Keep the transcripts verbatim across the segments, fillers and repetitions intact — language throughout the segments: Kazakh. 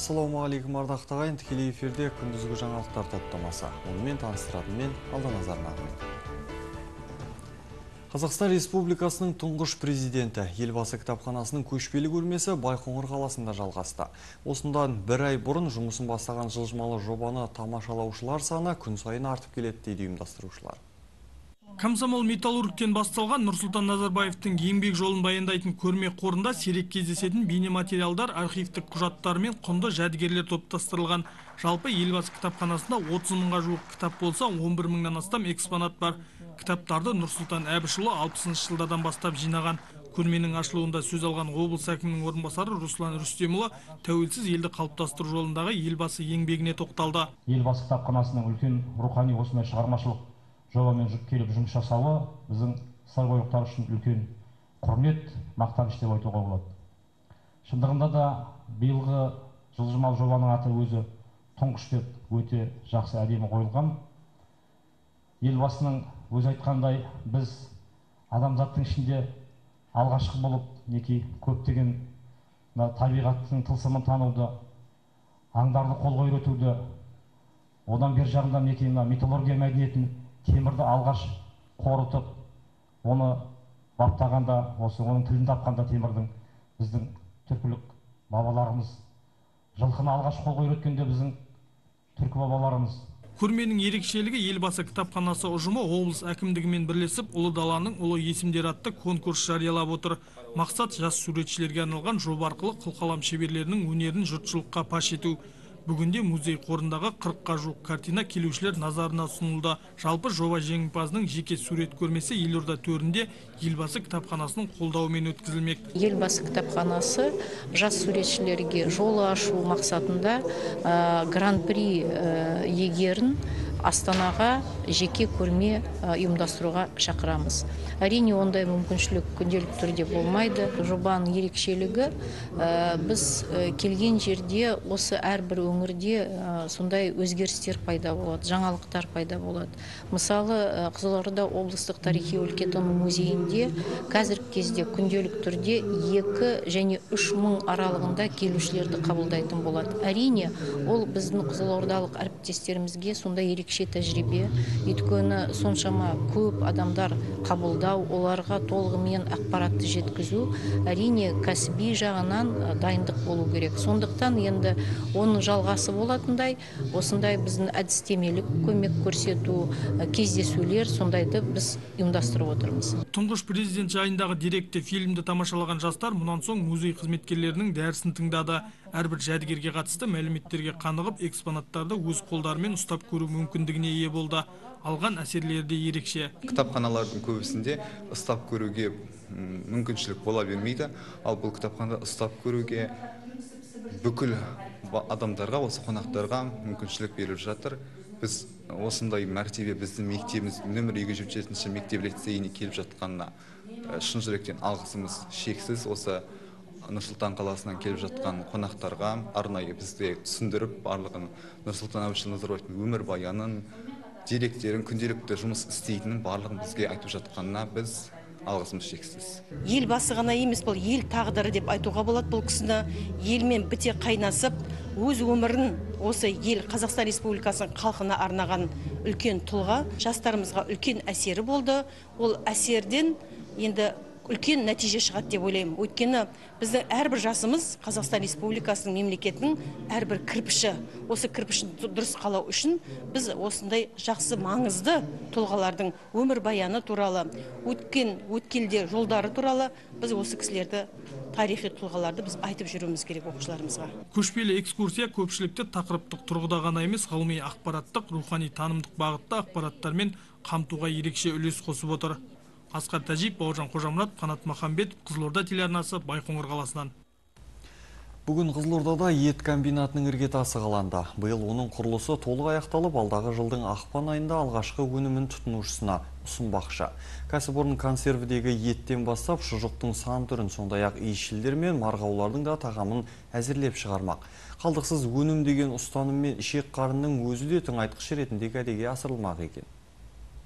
Ассаламу алейкум ардақты ағайын, тікелей эфирде күндізгі жаңалықтар топтамасы. Онымен таныстыратын мен Алданазар Нағымет. Қазақстан Республикасының тұңғыш президенті Елбасы кітапханасының көшпелі көрмесі Байқоңыр қаласында жалғасты. Осындан бір ай бұрын жұмысын бастаған жылжымалы жобаны тамашалаушылар саны күн сайын артып келеді дейді ұйымдастырушылар. Комсомол металлургтен басталған Нұрсұлтан Назарбаевтың еңбек жолын баяндайтын көрме қорында сирек кездесетін бейнематериалдар, архивтік құжаттар мен құнды жәдігерлер топтастырылған. Жалпы Елбасы кітапханасында отыз мыңға жуық кітап болса, он бір мыңнан астам экспонат бар. Кітаптарды Нұрсұлтан Әбішұлы алпысыншы жылдардан бастап жинаған. Көрменің ашылуында сөз алған облыс әкімінің орынбасары Руслан Рүстемұлы тәуелсіз елді қалыптастыру жолындағы Елбасы еңбегіне тоқталды. Елбасы кітапханасының үлкен рухани осындай шығармашылық жобамен келіп жұмыс жасауы біздің сарбойылықтар үшін үлкен құрмет, мақтаныш деп айтуға болады. Шындығында да биылғы жылжымалы жобаның аты өзі тұңғыш деп өте жақсы әдемі қойылған. Елбасының өзі айтқандай, біз адамзаттың ішінде алғашқы болып неки көптеген табиғаттың тылсымын тануды, аңдарды қолға үйретуді, одан бер жағында неки металлургия мәдениетін темірді алғаш қорытып, оны баптағанда, осы оның тілін тапқанда темірдің біздің түркілік бабаларымыз, жылқыны алғаш қолға үйреткенде біздің түркі бабаларымыз. Көрменің ерекшелігі Елбасы кітапханасы ұжымы облыс әкімдігімен бірлесіп Ұлы даланың ұлы есімдері атты конкурс жариялап отыр. Мақсат жас суретшілерге арналған жоба арқылы қылқалам шеберлерінің өнерін жұртшылыққа паш ету. Бүгінде музей қорындағы қырыққа жуық картина келушілер назарына ұсынылды. Жалпы жоба жеңімпазының жеке сурет көрмесі елорда төрінде Елбасы кітапханасының қолдауымен өткізілмек. Елбасы кітапханасы жас суретшілерге жолы ашу мақсатында гран-при егерін Астанаға жеке көрме ұйымдастыруға шақырамыз. Әрине, ондай мүмкіншілік күнделік түрде болмайды. Жобаның ерекшелігі біз келген жерде осы әрбір өңірде сондай өзгерістер пайда болады, жаңалықтар пайда болады. Мысалы, Қызылорда облыстық тарихи өлкетану музейінде қазіргі кезде күнделік түрде екі және үш мың аралығында келушілерді қабылдайтын болады. Әрине, ол біздің қызылордалық әріптестерімізге сондай ерекше тәжірибе, өйткені соншама көп адамдар қабылдау, оларға толығымен ақпаратты жеткізу, әрине кәсіби жағынан дайындық болу керек. Сондықтан енді оның жалғасы болатындай, осындай біздің әдістемелік көмек көрсету, кездесулер, сондайды біз ұйымдастырып отырмыз. Тұңғыш президент жайындағы деректі фильмді тамашалаған жастар мұнан соң музей қызметкерлерінің дәрісін тыңдады. Әрбір жәдігерге қатысты мәліметтерге қанығып, экспонаттарды өз қолдарымен ұстап көру мүмкіндігіне ие болды. Алған әсерлері де ерекше. Кітапханалардың көбісінде ұстап көруге мүмкіншілік бола бермейді. Ал бұл кітапханада ұстап көруге бүкіл адамдарға, осы қонақтарға мүмкіншілік беріліп жатыр. Біз осындай мәртебе біздің мектебіміз нөмір екі жүз жетпіс жетінші мектеп лицейіне келіп жатқанына шын жүректен алғысымыз шексіз. Осы Нұрсұлтан қаласынан келіп жатқан қонақтарға арнайы бізде түсіндіріп, барлығын Нұрсұлтан Әбішұлы Назарбаевтың өмір баянын, деректерін, күнделікті жұмыс істейтінін барлығын бізге айтып жатқанына біз алғысымыз шексіз. Елбасы ғана емес, бұл ел тағдыры деп айтуға болады. Бұл кісіні елмен біте қайнасып, өз өмірін осы ел Қазақстан Республикасының халқына арнаған үлкен тұлға, жастарымызға үлкен әсері болды. Ол әсерден енді үлкен нәтиже шығады деп ойлаймын. Өйткені біздің әрбір жасымыз Қазақстан Республикасының мемлекетінің әрбір кірпіші. Осы кірпішін дұрыс қалау үшін біз осындай жақсы маңызды тұлғалардың өмір баяны туралы, өткен өткелде жолдары туралы біз осы кісілерді, тарихи тұлғаларды біз айтып жүруіміз керек оқушыларымызға. Көшпелі экскурсия көпшілікті тақырыптық тұрғыда ғана емес, ғылыми ақпараттық, рухани танымдық бағытта ақпараттармен қамтуға ерекше үлес қосып отыр. Асқар Тәжип, Бауыржан Қожамұрат, Қанат Махамбет, Қызылорда телеарнасы, Байқоңыр қаласынан. Бүгін Қызылордада ет комбинатының іргетасы қаланды. Биыл оның құрылысы толық аяқталып, алдағы жылдың ақпан айында алғашқы өнімін тұтынушысына ұсынбақшы. Кәсіпорын консервідегі еттен бастап шұжықтың сан түрін, сондай-ақ иісшілдер мен марғаулардың да тағамын әзірлеп шығармақ. Қалдықсыз өнім деген ұстаныммен ішек қарынның өзі де тыңайтқыш ретінде кәдеге асырылмақ екен.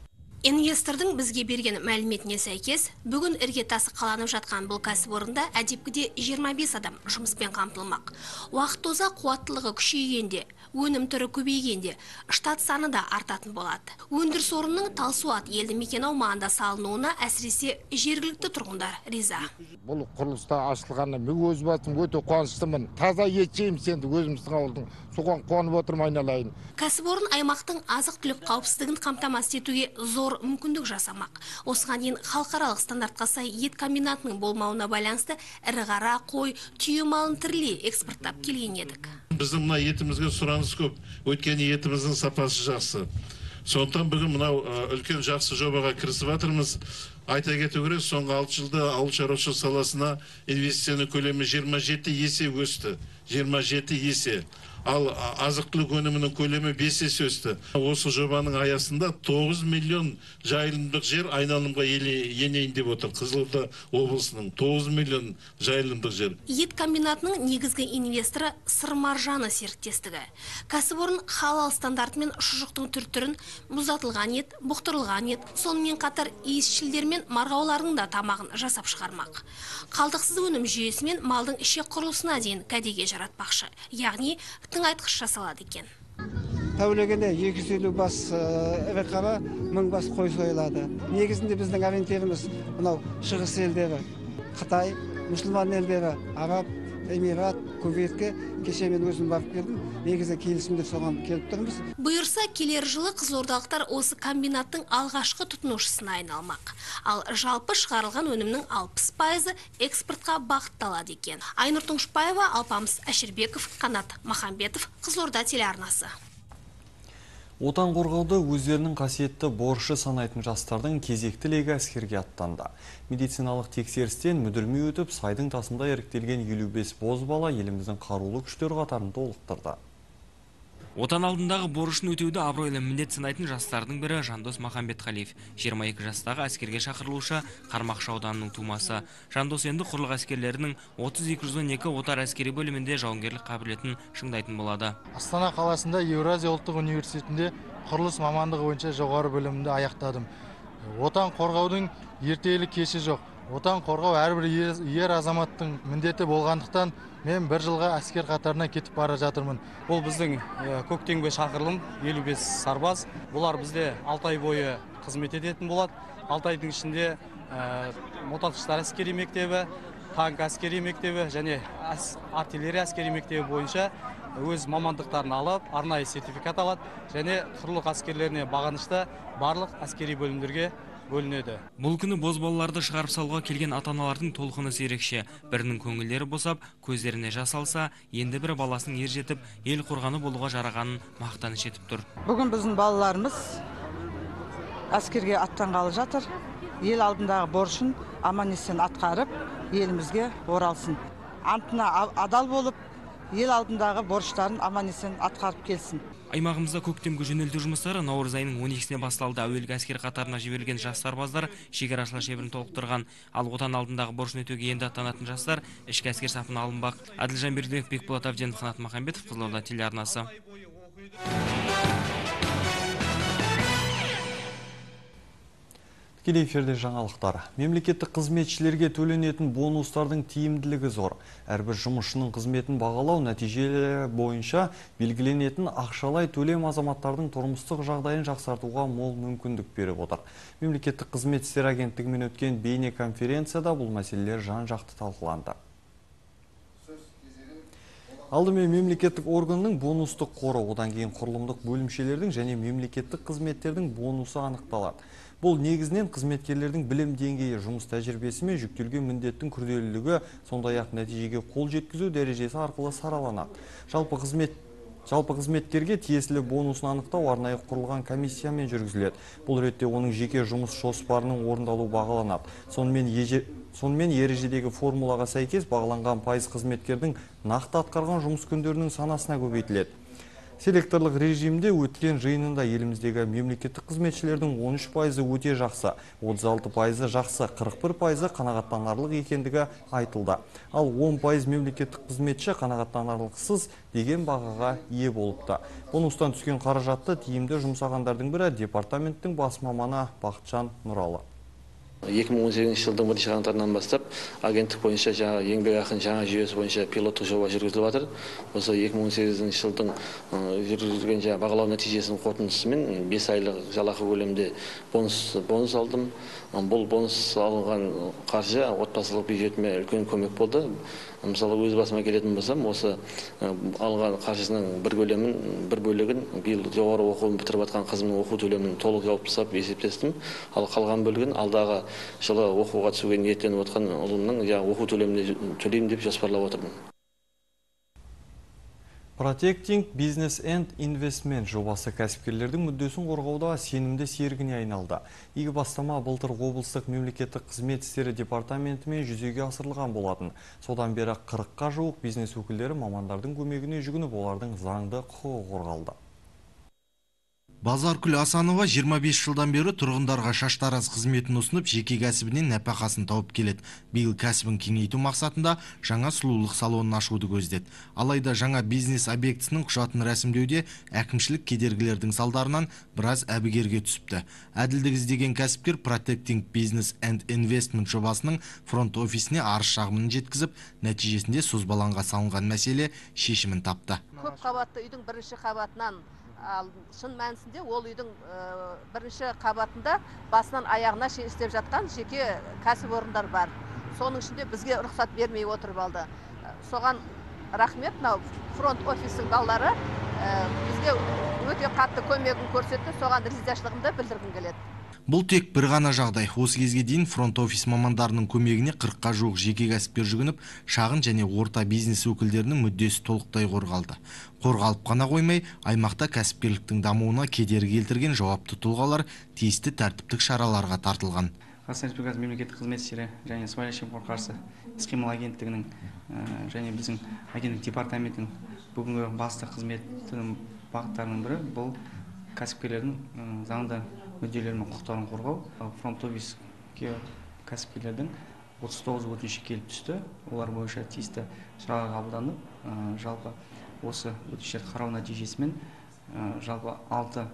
Инвестордың бізге берген мәліметіне сәйкес, бүгін іргетасы қаланып жатқан бұл кәсіпорында әдепкіде жиырма бес адам жұмыспен қамтылмақ. Уақыт оза қуаттылығы күшейгенде, өнім түрі көбейгенде, штат саны да артатын болады. Өндіріс орнының Талсуат елді мекен аумағында салынуына әсіресе жергілікті тұрғындар риза. Бұл құрылыста ашылғанына мен өз басым өте қуаныштымын. Таза ет жейміз енді өзіміздің ауылдың. Соған қуанып отырмын айналайын. Кәсіпорын аймақтың азық-түлік қауіпсіздігін қамтамасыз етуге зор мүмкіндік жасамақ. Осыған дейін халықаралық стандартқа сай ет комбинатының болмауына байланысты ірі қара, қой, түйе малын тірілей экспорттап келген едік. Біздің мына етімізге сұраныс көп, өйткені етіміздің сапасы жақсы. Сондықтан бүгін мынау үлкен жақсы жобаға кірісіп жатырмыз. Айта кету керек, соңғы алты жылда ауыл шаруашылық саласына инвестицияның көлемі жиырма жеті есе өсті. жиырма жеті есе. Ал азық-түлік өнімінің көлемі бес есе өсті. Осы жобаның аясында тоғыз миллион жайылымдық жер айналымға енейін деп отыр. Қызылорда облысының тоғыз миллион жайылымдық жер. Ет комбинатының негізгі инвесторы Сыр-маржаны серіктестігі. Кәсіпорын халал стандартымен шұжықтың түр-түрін, мұздатылған ет, бұқтырылған ет, сонымен қатар иісшілдер мен марғаулардың да тамағын жасап шығармақ. Қалдықсыз өнім жүйесімен малдың ішек құрылысына дейін кәдеге жаратпақшы. Яғни тыңайтқыш жасалады екен. Тәулігіне екі жүз елу бас ірі қара, мың бас қой сойылады. Негізінде біздің ориентиріміз мынау шығыс елдері, Қытай, мұсылман елдері, Араб, Эмират, Кувейтке кеше мен өзім барып келдім. Негізі келісімдер соған келіп тұрмыз. Бұйырса, келер жылы қызылордалықтар осы комбинаттың алғашқы тұтынушысына айналмақ. Ал жалпы шығарылған өнімнің алпыс пайызы экспортқа бағытталады екен. Айнұр Тұңшыбаева, Алпамыс Әшірбеков, Қанат Махамбетов, Қызылорда телеарнасы. Отан қорғауды өздерінің қасиетті борышы санайтын жастардың кезекті легі әскерге аттанды. Медициналық тексерістен мүдірмей өтіп, сайдың тасында іріктелген елу бес бозбала еліміздің қарулы күштері қатарын толықтырды. Отан алдындағы борышын өтеуді абыройлы міндет санайтын жастардың бірі Жандос Махамбетқалиев. жиырма екі жастағы әскерге шақырылушы Қармақшы ауданының тумасы. Жандос енді құрлық әскерлерінің отыз екі жүз он екі отар әскери бөлімінде жауынгерлік қабілетін шыңдайтын болады. Астана қаласында Еуразия ұлттық университетінде құрылыс мамандығы бойынша жоғары бөлімді аяқтадым. Отан қорғаудың ертелі кеші жоқ. Отан қорғау әрбір ер азаматтың міндеті болғандықтан мен бір жылға әскер қатарына кетіп бара жатырмын. Бұл біздің көктемге шақырылым елу бес сарбаз. Бұлар бізде алты ай бойы қызмет ететін болады. алты айдың ішінде мотоциклдар әскери мектебі, танк әскери мектебі және артиллерия әскери мектебі бойынша өз мамандықтарын алып, арнайы сертификат алады және құрлық әскерлеріне бағынышты барлық әскери бөлімдерге бөлінеді. Бұл күні бозбалаларды шығарып салуға келген ата-аналардың толқыны ерекше. Бірінің көңілдері босап, көздеріне жас алса, енді бірі баласының ер жетіп, ел қорғаны болуға жарағанын мақтаныш етіп тұр. Бүгін біздің балаларымыз әскерге аттанғалы жатыр. Ел алдындағы борышын аман-есен атқарып, елімізге оралсын. Антына адал болып, ел алдындағы борыштарын аман-есен атқарып келсін. Аймағымызда көктемгі жөнелту жұмыстары наурыз айының он екісіне басталды. Әуелгі әскер қатарына жіберілген жас сарбаздар шекарашылар шебін толықтырған. Ал отан алдындағы борышын өтеуге енді аттанатын жастар ішкі әскер сапына алынбақ. Әділжан Бердібек, Бекболат Абденов, Қанат Махамбетов, Қызылорда телеарнасы. Тікелей эфирде жаңалықтар. Мемлекеттік қызметшілерге төленетін бонустардың тиімділігі зор. Әрбір жұмысшының қызметін бағалау нәтижелері бойынша белгіленетін ақшалай төлем азаматтардың тұрмыстық жағдайын жақсартуға мол мүмкіндік беріп отыр. Мемлекеттік қызмет істері агенттігімен өткен бейне конференцияда бұл мәселелер жан-жақты талқыланды. Алдымен мемлекеттік органның бонустық қоры, одан кейін құрылымдық бөлімшелердің және мемлекеттік қызметтердің бонусы анықталады. Бұл негізінен қызметкерлердің білім деңгейі, жұмыс тәжірибесі мен жүктелген міндеттің күрделілігі, сондай-ақ нәтижеге қол жеткізу дәрежесі арқылы сараланады. Жалпы қызмет Жалпы қызметтерге тиесілі бонусын анықтау арнайы құрылған комиссиямен жүргізіледі. Бұл ретте оның жеке жұмыс жоспарының орындалу бағаланады. Сонымен еже Сонымен ережедегі формулаға сәйкес бағаланған пайыз қызметкердің нақты атқарған жұмыс күндерінің санасына көбейтіледі. Селекторлық режимде өткен жиынында еліміздегі мемлекеттік қызметшілердің он үш пайызы өте жақсы, отыз алты пайызы жақсы, қырық бір пайызы қанағаттанарлық екендігі айтылды. Ал он пайыз мемлекеттік қызметші қанағаттанарлықсыз деген бағаға ие болыпты. Бонустан түскен қаражатты тиімді жұмсағандардың бірі департаменттің бас маманы Бақытжан Нұралы. екі мың он сегізінші жылдың бірінші қаңтарынан бастап агенттік бойынша жаңа еңбекақының жаңа жүйесі бойынша пилоттық жоба жүргізіліп жатыр. Осы екі мың он сегізінші жылдың жүргізілген жаңа бағалау нәтижесінің қорытындысымен бес айлық жалақы көлемінде бонус бонус алдым. Бұл бонус алынған қаржы отбасылық бюджетіме үлкен көмек болды. Мысалы, өз басыма келетін болсам, осы алған қаржысының бір көлемін, бір бөлігін биыл жоғары оқуын бітіріп жатқан қызымның оқу төлемін толық жауып тастап есептестім. Ал қалған бөлігін алдағы жылы оқуға түсуге ниеттеніп отқан ұлымның оқу төлеміне төлеймін деп жоспарлап отырмын. Protecting Business and Investment жобасы кәсіпкерлердің мүддесін қорғауда сенімді серігіне айналды. Игі бастама былтыр облыстық мемлекеттік қызмет істері департаментімен жүзеге асырылған болатын. Содан бері қырыққа жуық бизнес өкілдері мамандардың көмегіне жүгініп, олардың заңды құқығы қорғалды. Базаркүл Асанова жиырма бес жылдан бері тұрғындарға шаштараз қызметін ұсынып, жеке кәсібінен нәпақасын тауып келеді. Биыл кәсібін кеңейту мақсатында жаңа сұлулық салонын ашуды көздеді. Алайда жаңа бизнес объектісінің құжатын рәсімдеуде әкімшілік кедергілердің салдарынан біраз әбігерге түсіпті. Әділдік іздеген кәсіпкер Protecting Business and Investment жобасының фронт офисіне арыз шағымын жеткізіп, нәтижесінде созбалаңға салынған мәселе шешімін тапты. Көп қабатты үйдің бірінші қабатынан Ал шын мәнісінде ол үйдің бірінші қабатында басынан аяғына шейін істеп жатқан жеке кәсіпорындар бар. Соның ішінде бізге рұқсат бермей отырып алды. Соған рахмет, мынау фронт офистің балалары бізге өте қатты көмегін көрсетті, соған ризашылығымды білдіргім келеді. Бұл тек бір ғана жағдай. Осы кезге дейін фронт офис мамандарының көмегіне қырыққа жуық жеке кәсіпкер жүгініп, шағын және орта бизнес өкілдерінің мүддесі толықтай қорғалды. Қорғалып қана қоймай, аймақта кәсіпкерліктің дамуына кедергі келтірген жауапты тұлғалар тиісті тәртіптік шараларға тартылған. Қазақстан Республикасы мемлекеттік қызмет істері және сыбайлас жемқорлыққа қарсы іс-қимыл агенттігінің және біздің агенттік департаменттің бүгінгі басты қызметінің бағыттарының бірі бұл кәсіпкерлердің заңды мүдделері мен құқықтарын қорғау. Фронт офиске кәсіпкерлердің отыз тоғыз өтініші келіп түсті. Олар бойынша тиісті шаралар қабылданып, жалпы осы өтініштерді қарау нәтижесімен жалпы алты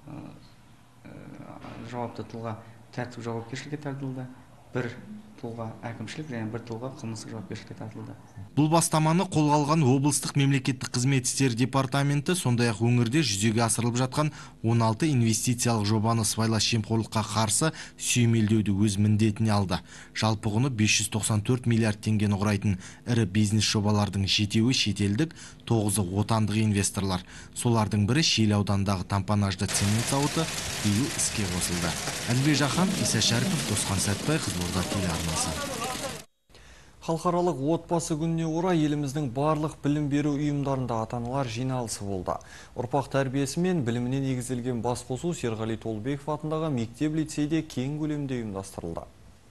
жауапты тұлға тәртіп жауапкершілікке тартылды. Бір тұлға әкімшілік және бір тұлға қылмыстық жауапкершілікке тартылды. Бұл бастаманы қолға алған облыстық мемлекеттік қызмет істері департаменті сондай-ақ өңірде жүзеге асырылып жатқан он алты инвестициялық жобаны сыбайлас жемқорлыққа қарсы сүйемелдеуді өз міндетіне алды. Жалпы құны бес жүз тоқсан төрт миллиард теңгені құрайтын ірі бизнес жобалардың жетеуі шетелдік, тоғызы отандық инвесторлар. Солардың бірі Шиелі ауданындағы тампонажды цемент зауыты биыл іске қосылды. Әлібек Жақан, Иса Шәріпов, Досқан Сәтбай, Қызылорда телеарнасы. Халықаралық отбасы күніне орай еліміздің барлық білім беру ұйымдарында ата-аналар жиналысы болды. Ұрпақ тәрбиесі мен біліміне негізделген басқосу Серғали Толыбеков атындағы мектеп-лицейде кең көлемде ұйымдастырылды.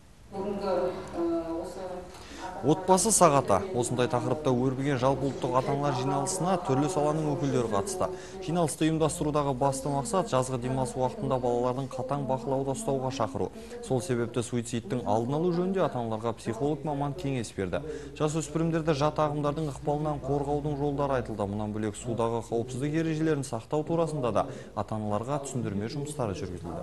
Отбасы сағаты. Осындай тақырыпта өрбіген жалпы ұлттық ата-аналар жиналысына түрлі саланың өкілдері қатысты. Жиналысты ұйымдастырудағы басты мақсат жазғы демалыс уақытында балалардың қатаң бақылауда ұстауға шақыру. Сол себепті суицидтің алдын алу жөнінде ата-аналарға психолог маман кеңес берді. Жасөспірімдерді жат ағымдардың ықпалынан қорғаудың жолдары айтылды. Мұнан бөлек судағы қауіпсіздік ережелерін сақтау турасында да ата-аналарға түсіндірме жұмыстары жүргізілді.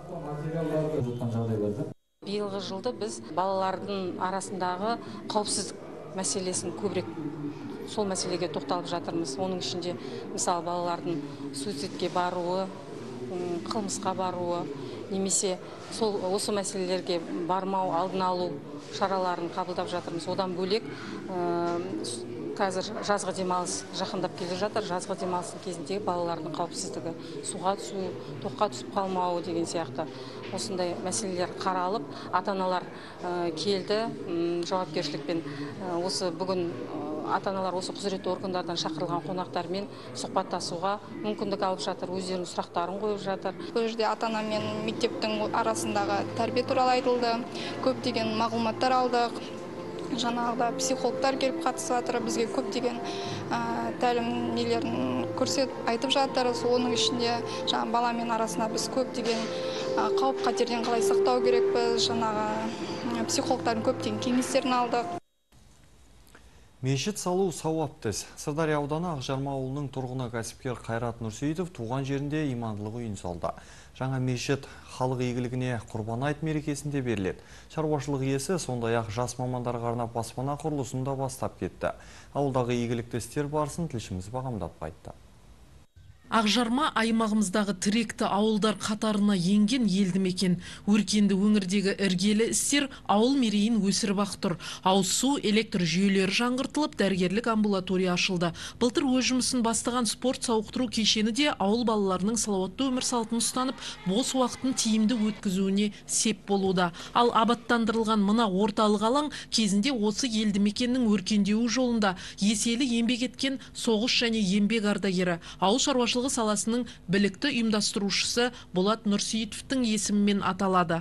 Биылғы жылды біз балалардың арасындағы қауіпсіздік мәселесін көбірек сол мәселеге тоқталып жатырмыз. Оның ішінде мысалы балалардың суицидке баруы, қылмысқа баруы, немесе сол осы мәселелерге бармау, алдын алу шараларын қабылдап жатырмыз. Одан бөлек қазір жазғы демалыс жақындап келе жатыр. Жазғы демалыстың кезіндегі балалардың қауіпсіздігі, суға түсу, тоққа түсіп қалмауы деген сияқты осындай мәселелер қаралып, ата-аналар келді жауапкершілікпен. Осы бүгін ата-аналар осы құзыретті органдардан шақырылған қонақтармен сұхбаттасуға мүмкіндік алып жатыр, өздерінің сұрақтарын қойып жатыр. Бұл жерде ата-ана мен мектептің арасындағы тәрбие туралы айтылды, көптеген мағлұматтар алдық. жаңағыда психологтар келіп қатысып жатыр, бізге көптеген тәлім нелерін көрсетіп айтып жатыр. Оның ішінде жаңа баламен арасында біз көптеген қауіп қатерден қалай сақтау керекпіз, жаңағы психологтардың көптеген кеңестерін алдық. Мешіт салу сауапты іс. Сырдария ауданы Ақжарма ауылының тұрғыны кәсіпкер Қайрат Нұрсейітов туған жерінде имандылық үйін салды. Жаңа мешіт халық игілігіне Құрбан айт мерекесінде беріледі. Шаруашылық иесі сондай-ақ жас мамандарға арнап баспана құрылысын да бастап кетті. Ауылдағы игілікті істер барысын тілшіміз бағамдап қайтты. Ақжарма аймағымыздағы тіректі ауылдар қатарына енген елді мекен. Өркенді өңірдегі іргелі істер ауыл мерейін өсіріп ақ тұр. Ауыз су, электр жүйелері жаңғыртылып, дәрігерлік амбулатория ашылды. Былтыр өз жұмысын бастаған спорт сауықтыру кешені де ауыл балаларының салауатты өмір салтын ұстанып, бос уақытын тиімді өткізуіне сеп болуда. Ал абаттандырылған мына орталық алаң кезінде осы елді мекеннің өркендеуі жолында еселі еңбек еткен соғыс және еңбек ардагері, ауыл шаруашылығы саласының білікті ұйымдастырушысы Болат Нұрсейітовтің есімімен аталады.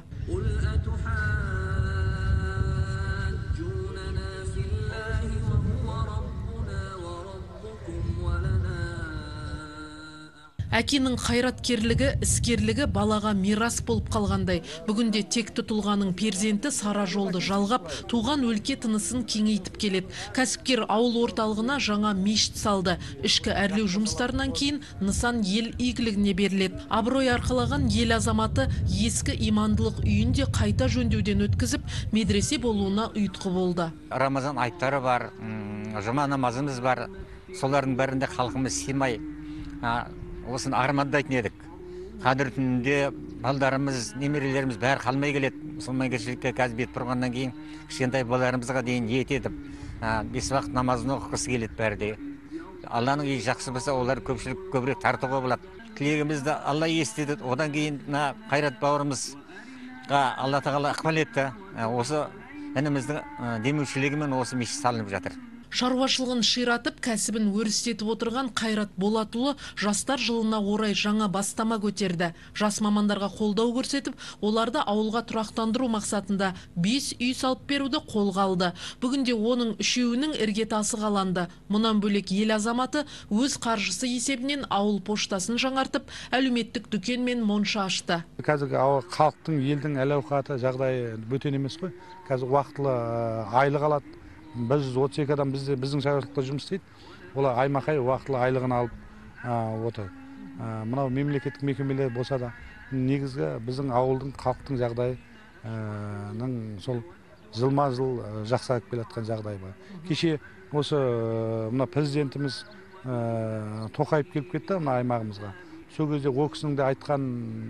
Әкенің қайраткерлігі, іскерлігі балаға мирас болып қалғандай. Бүгінде текті тұлғаның перзенті сара жолды жалғап, туған өлке тынысын кеңейтіп келеді. Кәсіпкер ауыл орталығына жаңа мешіт салды. Ішкі әрлеу жұмыстарынан кейін нысан ел игілігіне беріледі. Абырой арқалаған ел азаматы ескі имандылық үйінде қайта жөндеуден өткізіп, медресе болуына ұйытқы болды. Рамазан айттары бар, жұма намазымыз бар. Солардың бәрінде халқымыз сыймай осыны армандайтын едік. Қадір түнінде балдарымыз, немерелеріміз бәрі қалмай келеді. Мұсылманкершілікке қазір бет бұрғаннан кейін кішкентай балаларымызға дейін ниет етіп, бес уақыт намазын оқығысы келеді бәрі де. Алланың үйі жақсы болса, олар көпшілік көбірек тартуға болады. Тілегімізді Алла естеді. Одан кейін Қайрат бауырымызға Алла тағала ықпал етті. Осы ініміздің демеушілігімен осы мешіт салынып жатыр. Шаруашылығын ширатып, кәсібін өрістетіп отырған Қайрат Болатұлы жастар жылына орай жаңа бастама көтерді. Жас мамандарға қолдау көрсетіп, оларды ауылға тұрақтандыру мақсатында бес үй салып беруді қолға алды. Бүгінде оның үшеуінің іргетасы қаланды. Мұнан бөлек ел азаматы өз қаржысы есебінен ауыл поштасын жаңартып, әлеуметтік дүкен мен монша ашты. Қазіргі халықтың, елдің әл-ауқаты жағдайы бөтен емес қой. Қазір уақытылы айлық алады. Біз отыз екі адам біздің шаруашылықта жұмыс істейді. Олар аймақай уақытылы айлығын алып отыр. Мынау мемлекеттік мекемелер болса да, негізгі біздің ауылдың, халықтың жағдайының сол жылма жыл жақсарып келатқан жағдай бар. Кеше осы мына президентіміз Тоқаев келіп кетті мына аймағымызға. Сол кезде ол кісінің де айтқан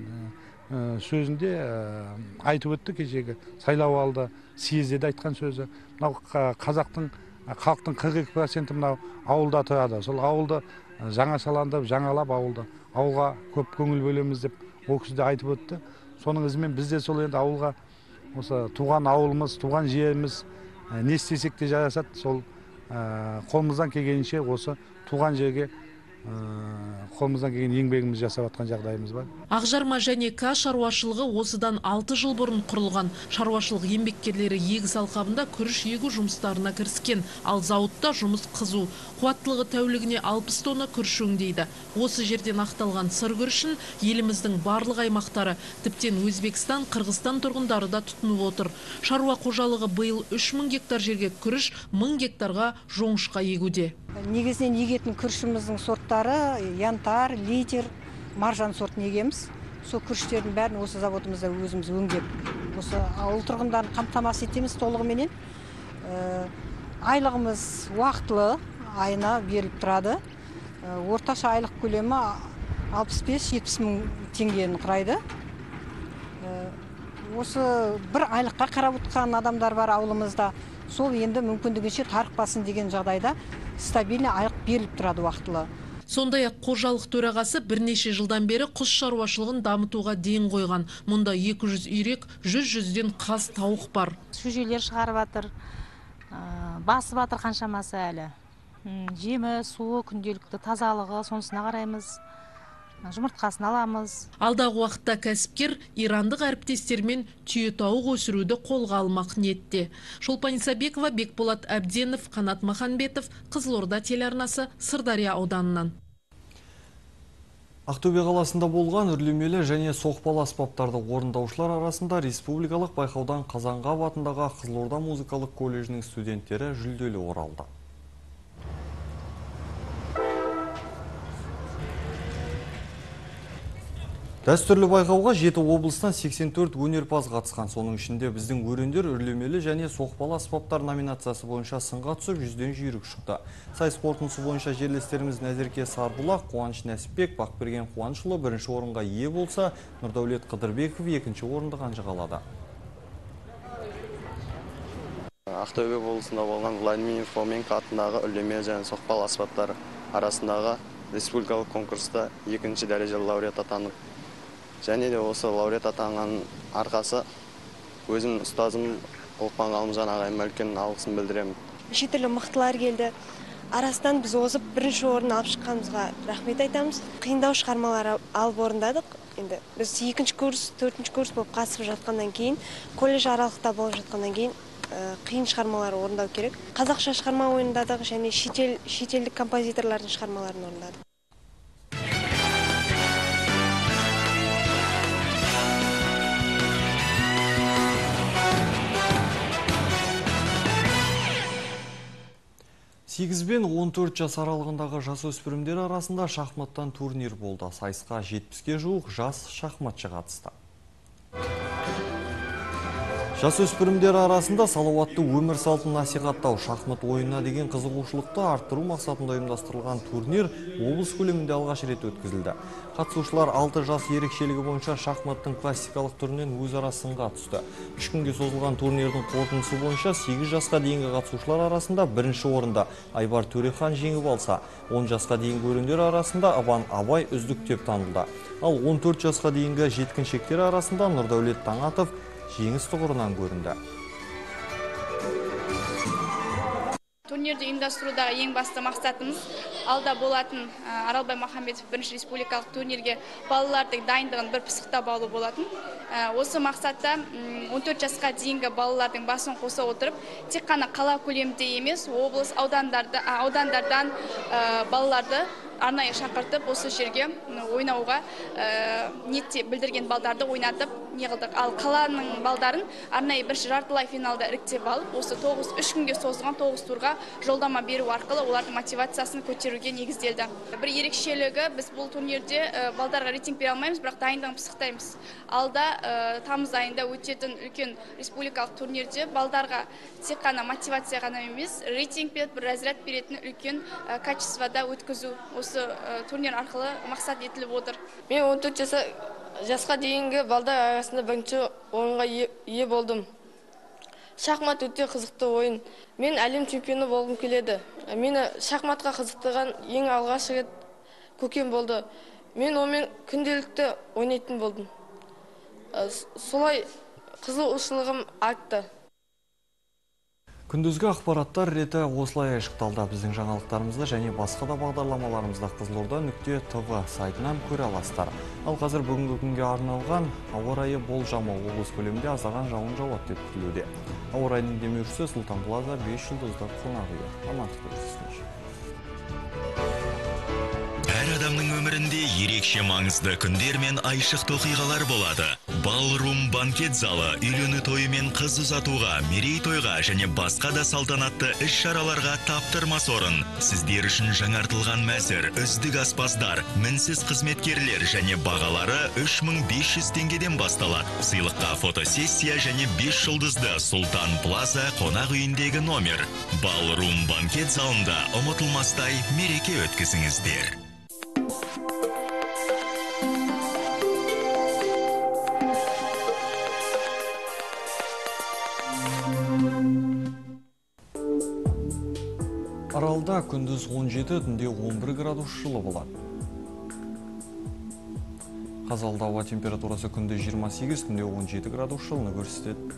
сөзінде айтып өтті, кешегі сайлау алды, съезде де айтқан сөзі. Мынау қазақтың, халықтың қырық екі проценті мынау ауылда тұрады. Сол ауылды жаңашаландырып, жаңалап ауылды, ауылға көп көңіл бөлеміз деп ол кісі де айтып өтті. Соның ізімен біз де сол енді ауылға, осы туған ауылымыз, туған жеріміз не істесек те жарасады. Сол қолымыздан келгенше осы туған жерге қолымыздан келген еңбегіміз жасап жатқан жағдайымыз бар. Ақжарма және К шаруашылығы осыдан алты жыл бұрын құрылған. Шаруашылық еңбеккерлері егіс алқабында күріш егу жұмыстарына кіріскен, ал зауытта жұмыс қызу. Қуаттылығы тәулігіне алпыс тонна күріш өңдейді. Осы жерден ақталған сыр күрішін еліміздің барлық аймақтары, тіптен Өзбекстан, Қырғызстан тұрғындары да тұтынып отыр. Шаруа қожалығы биыл үш мың гектар жерге күріш, мың гектарға жоңышқа егуде. Негізінен егетін күрішіміздің сорттары янтар, литер, маржан сортын егеміз. Сол күріштердің бәрін осы заводымызда өзіміз өңдеп, осы ауыл тұрғындарын қамтамасыз етеміз толығыменен. Айлығымыз уақытылы айына беріліп тұрады. Орташа айлық көлемі алпыс бес жетпіс мың теңгені құрайды. Осы бір айлыққа қарап отырған адамдар бар ауылымызда. Сол енді мүмкіндігінше тарықпасын деген жағдайда стабильный айлық беріліп тұрады уақытылы. Сондай-ақ қожалық төрағасы бірнеше жылдан бері құс шаруашылығын дамытуға ден қойған. Мұнда екі жүз үйрек, жүз жүзден қаз тауық бар. Шөжелер шығарып жатыр, басып жатыр қаншамасы әлі. Жемі, суы, күнделікті тазалығы, сонысына қараймыз. жұмыртқасын аламыз. Алдағы уақытта кәсіпкер ирандық әріптестермен түйетауық өсіруді қолға алмақ ниетте. Шолпан Исабекова, Бекболат Әбденов, Қанат Маханбетов, Қызылорда телеарнасы, Сырдария ауданынан. Ақтөбе қаласында болған үрлемелі және соқпалы аспаптарды орындаушылар арасында республикалық байқаудан Қазанғап атындағы Қызылорда музыкалық колледжінің студенттері жүлделі оралды. Дәстүрлі байқауға жеті облыстан сексен төрт өнерпаз қатысқан. Соның ішінде біздің өрендер үрлемелі және соқпалы аспаптар номинациясы бойынша сынға түсіп, жүзден жүйрік шықты. Сайыс қорытындысы бойынша жерлестеріміз Нәзерке Сарбұлақ, Қуаныш Нәсіпбек, Бақберген Қуанышұлы бірінші орынға ие болса, Нұрдәулет Қыдырбеков екінші орынды қанжығалады. Ақтөбе облысында болған Владимир Фоменко атындағы үрлемелі және соқпалы аспаптар арасындағы республикалық конкурста екінші дәрежелі лауреат атанып, және де осы лауреат атанған арқасы өзім ұстазым Олқпан Ғалымжан ағайыма үлкен алғысын білдіремін. Неше түрлі мықтылар келді. Арасынан біз озып бірінші орын алып шыққанымызға рахмет айтамыз. Қиындау шығармалар алып орындадық. Енді біз екінші курс, төртінші курс болып қатысып жатқаннан кейін, колледж аралықта болып жатқаннан кейін қиын шығармалар орындау керек. Қазақша шығарма орындадық және шетел шетелдік композиторлардың шығармаларын орындадық. сегіз бен он төрт жас аралығындағы жасөспірімдер арасында шахматтан турнир болды. Сайысқа жетпіске жуық жас шахматшы қатысты. Жасөспірімдер арасында салауатты өмір салтын насихаттау, шахмат ойынына деген қызығушылықты арттыру мақсатында ұйымдастырылған турнир облыс көлемінде алғаш рет өткізілді. Қатысушылар алты жас ерекшелігі бойынша шахматтың классикалық түрінен өзара сынға түсті. үш күнге созылған турнирдің қорытындысы бойынша сегіз жасқа дейінгі қатысушылар арасында бірінші орында Айбар Төрехан жеңіп алса, он жасқа дейінгі өрендер арасында Абан Абай үздік деп танылды. Ал он төрт жасқа дейінгі жеткіншектер арасында Нұрдәулет Таңатов жеңіс тұғырынан көрінді. Турнирді ұйымдастырудағы ең басты мақсатымыз алда болатын Аралбай Махамбетов бірінші республикалық турнирге балалардың дайындығын бір пысықтап алу болатын. Осы мақсатта он төрт жасқа дейінгі балалардың басын қоса отырып, тек қана қала көлемінде емес, облыс аудандардан балаларды арнайы шақыртып, осы жерге ойнауға ниетте білдірген балдарды ойнатып неғылдық. Ал қаланың балдарын арнайы бір жартылай финалда іріктеп алып, осы тоғыз үш күнге созылған тоғыз турға жолдама беру арқылы олардың мотивациясын көтеруге негізделді. Бір ерекшелігі, біз бұл турнирде балдарға рейтинг бере алмаймыз, бірақ дайындығын пысықтаймыз. Алда тамыз айында өтетін үлкен республикалық турнирде балдарға тек қана мотивация ғана емес, рейтинг беріп, бір разряд беретін үлкен качествода өткізу осы турнир арқылы мақсат етіліп отыр. Мен он төрт жасқа дейінгі балдар арасында бірінші орынға ие болдым. Шахмат өте қызықты ойын. Мен әлем чемпионы болғым келеді. Мені шахматқа қызықтырған ең алғаш рет көкем болды. Мен онымен күнделікті ойнайтын болдым. Солай қызығушылығым артты. Күндізгі ақпараттар реті осылай айшықталды. Біздің жаңалықтарымызды және басқа да бағдарламаларымызда Қызылорда нүкте тв сайтынан көре аласыздар. Ал қазір бүгінгі күнге арналған ауа райы болжамы облыс көлемінде аздаған жауын жауады деп күтілуде. Ауа райының демеушісі Сұлтан Плаза бес жұлдызды қонақ үйі. Амандық көрсетсінші. Әр адамның өмірінде ерекше маңызды күндер мен айшықты оқиғалар болады. Балрум банкет залы үйлену тойы мен қыз ұзатуға, мерей тойға және басқа да салтанатты іс-шараларға таптырмас орын. Сіздер үшін жаңартылған мәзір, үздік аспаздар, мінсіз қызметкерлер және бағалары үш мың бес жүз теңгеден басталады. Сыйлыққа фотосессия және бес жұлдызды Сұлтан Плаза қонақ үйіндегі номер. Балрум банкет залында ұмытылмастай мереке өткізіңіздер. Аралда күндіз он жеті, түнде он бір градус жылы болады. Қазалда ауа температурасы күндіз жиырма сегіз, түнде он жеті градус жылыны көрсетеді.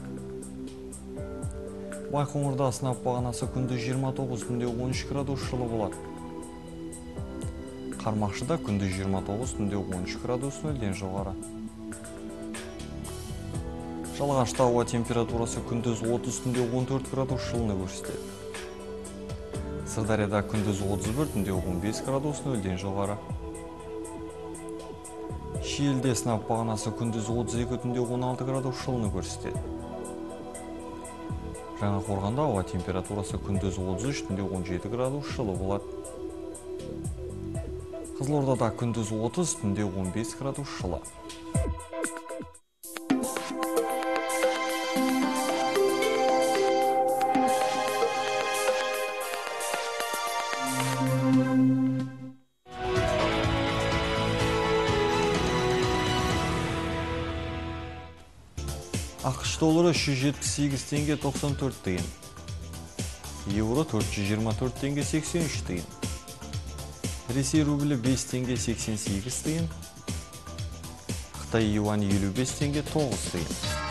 Байқоңырда сынап бағанасы күндіз жиырма тоғыз, түнде он үш градус жылы болады. Қармақшыда күндіз жиырма тоғыз, түнде он үш градус нөлден жоғары. Жалағашта ауа температурасы күндіз отыз, түнде он төрт градус жылыны көрсетеді. Сырдарияда күндіз отыз бір, түнде он бес градус нөлден жоғары. Шиелде сынап бағанасы күндіз отыз екі, түнде он алты градус жылыны көрсетеді. Жаңа Қорғанда ауа температурасы күндіз отыз үш, түнде он жеті градус жылы болады. Қызылордада күндіз отыз, түнде он бес градус жылы. ақш доллары үш жүз жетпіс сегіз теңге тоқсан төрт тиын. Евро төрт жүз жиырма төрт теңге сексен үш тиын. Ресей рублі бес теңге сексен сегіз тиын. Қытай юань елу бес теңге тоғыз тиын.